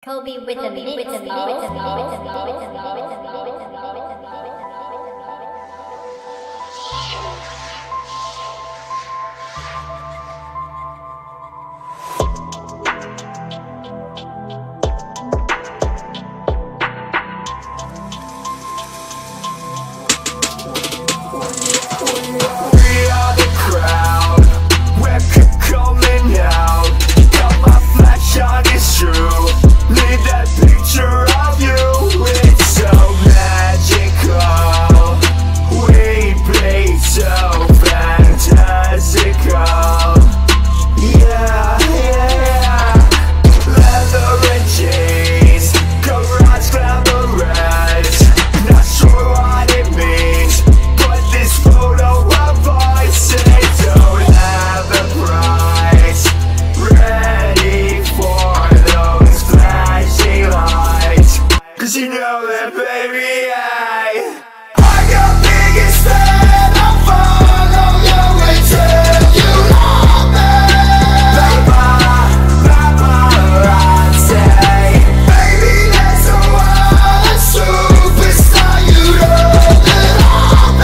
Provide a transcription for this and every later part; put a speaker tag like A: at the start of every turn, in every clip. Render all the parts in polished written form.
A: Kobe with a mix.
B: You know that, baby, I got big instead. I'll follow you until you love me. Paparazzi, baby, that's a wild superstar. You know that I'm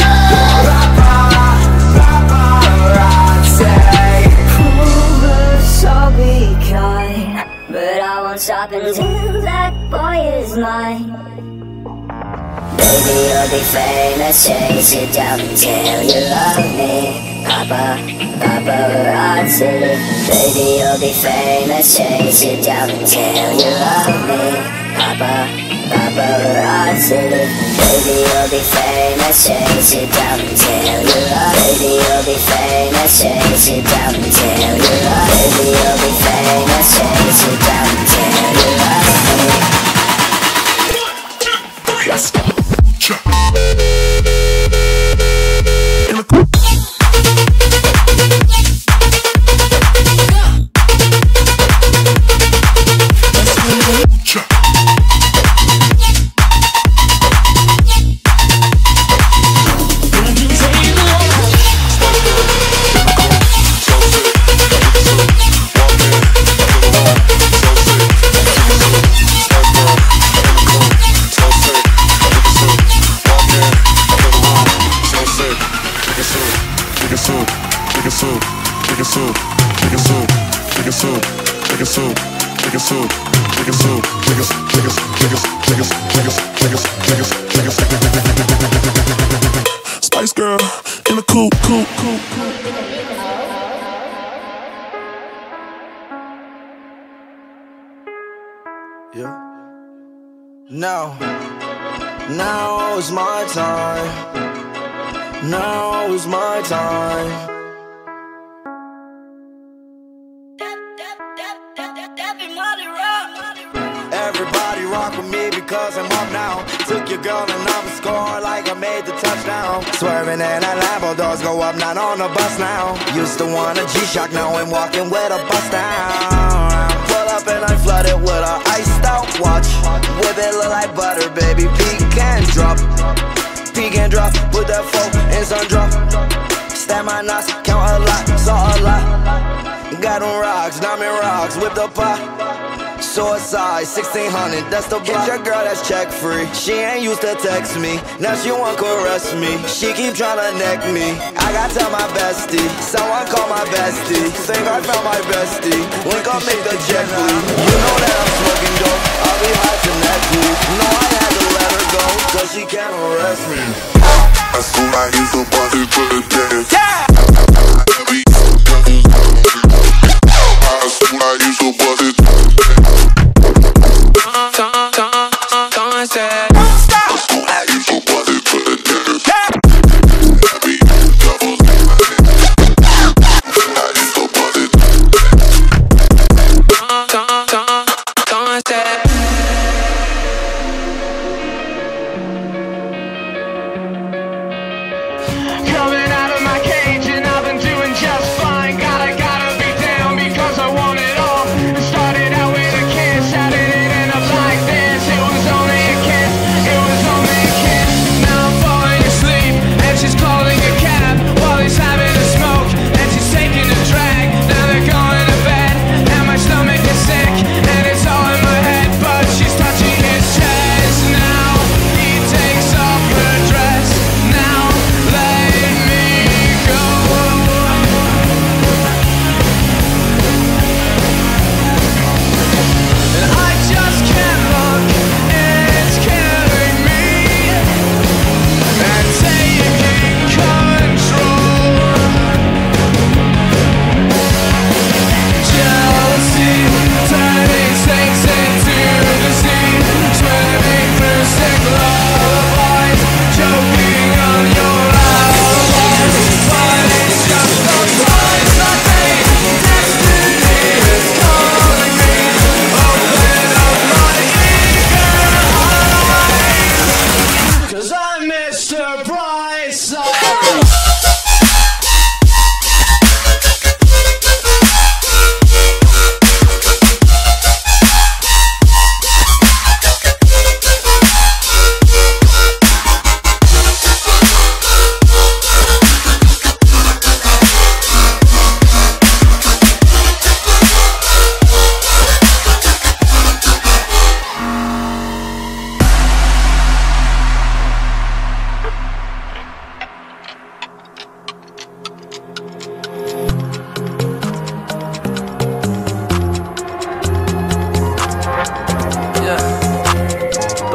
B: paparazzi.
C: Rumors all be kind, but I won't stop until that boy is mine. Baby, you'll be famous, chase it down until you love me. Paparazzi. Baby, you'll be famous, chase it down until you love me. Paparazzi. Baby, you'll be famous, chase it down until you love me. Baby, you'll be famous, chase it down until you love me. Baby, you'll be famous, chase it down until you love me.
B: Let's go. Spice Girl in the cool.
D: Yeah. Now is my time. Now is my time. Everybody rock with me because I'm up now. Took your girl and I'm scoring like I made the touchdown. Swerving in that Lambo, doors go up, not on the bus now. Used to want a G-Shock, now I'm walking with a bust down. Pull up and I flood it with a iced out watch. Whip it look like butter, baby, peek and drop. Peek and drop, put that phone in sun drop. Stab my knots, count a lot, saw a lot. Got them rocks, diamond rocks, whip the pot. Suicide, 1600, that's the block. Get your girl that's check free. She ain't used to text me, now she want caress me. She keep tryna neck me, I gotta tell my bestie. Someone call my bestie, think I found my bestie. Link up, make the check bleed. You know that I'm smoking dope, I'll be high to next week. No, I had to let her go, cause she can't arrest me.
B: As soon as you so party for the dance. As soon as you so party.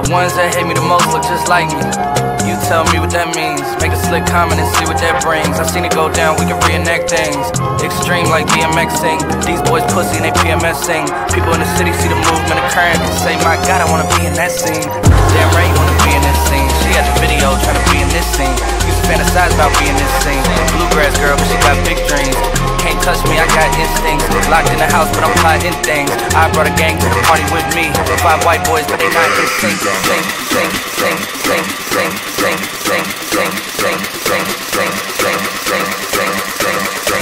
A: The ones that hate me the most look just like me. You tell me what that means. Make a slick comment and see what that brings. I've seen it go down, we can reenact things. Extreme like BMXing. These boys pussy and they PMSing. People in the city see the movement occurring and say, my God, I wanna be in that scene. Damn right you wanna be in this scene. She got the video trying to be in this scene. Used to fantasize about being this scene. Bluegrass girl, but she got big dreams. Can't touch me, I got instincts. Locked in the house, but I'm plotting things. I brought a gang to the party with me. 5 white boys, but they not in sync. Sing, sing, sing, sing, sing, sing, sing, sing, sing, sing, sing, sing, sing, sing, sing, sing,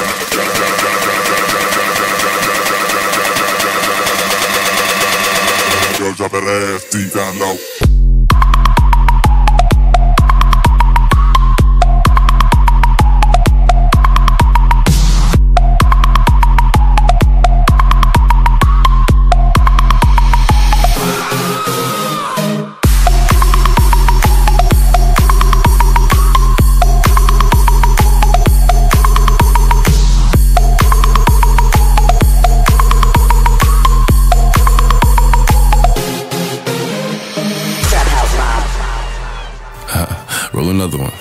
E: Girl, drop that ass deep down low.
F: Roll another one.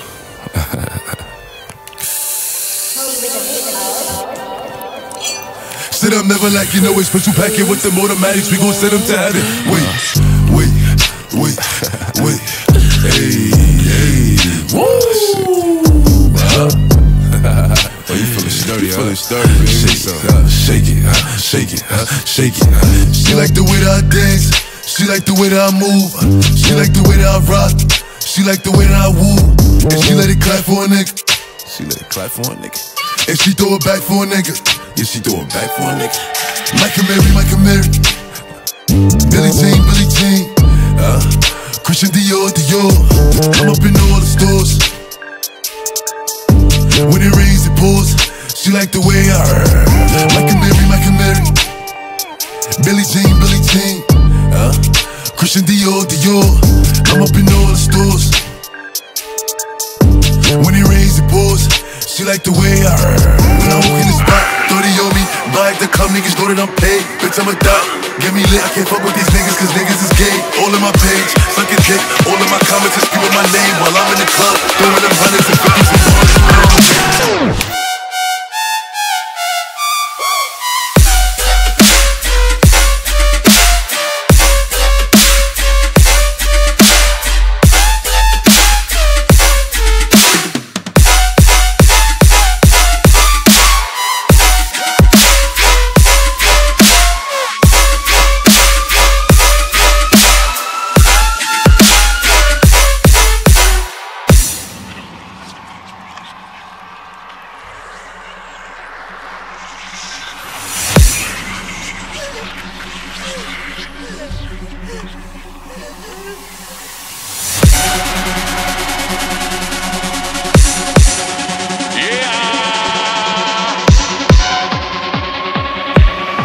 E: Sit up, never like you know it's special packet with the automatics. We gon' send them to heaven. Wait. Hey. Woo!
F: Oh, you feeling sturdy, huh?
E: Shake it. She like the way that I dance. She like the way that I move. She like the way that I rock. She like the way that I woo. And she let it clap for a nigga. And she throw it back for a nigga.
F: Yeah, she throw it back for a nigga.
E: Mike and Mary. Billie Jean. Christian Dior. I'm up in all the stores. When it rains, it pours. She like the way I Mike and Mary. Billie Jean. Christian Dior. I'm up in all the stores. When it rains, it pours. She like the way I when I walk in the spot, 30 on me. Buy the club, niggas know that I'm paid. Bitch, I'm a dot. Get me lit, I can't fuck with these niggas, cause niggas is gay. All in my page, suck a dick. All in my comments is screaming my name while I'm in the club, throwing them hundreds and fifties and hundreds.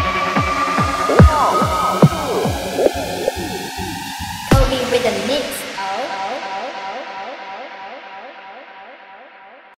C: With the mix.